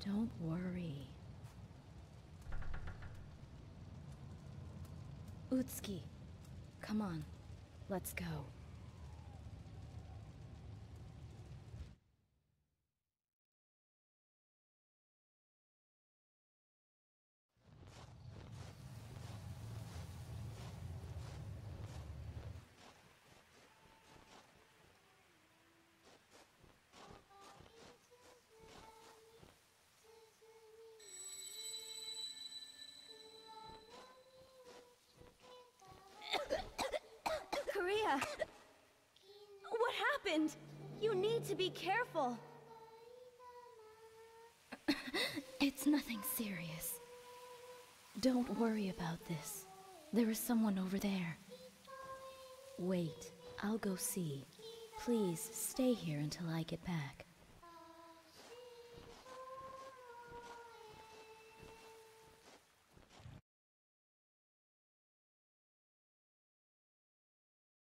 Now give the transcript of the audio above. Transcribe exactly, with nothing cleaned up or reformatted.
Don't worry. Utsuki, come on, let's go. Korea! What happened? You need to be careful. It's nothing serious. Don't worry about this. There is someone over there. Wait, I'll go see. Please stay here until I get back.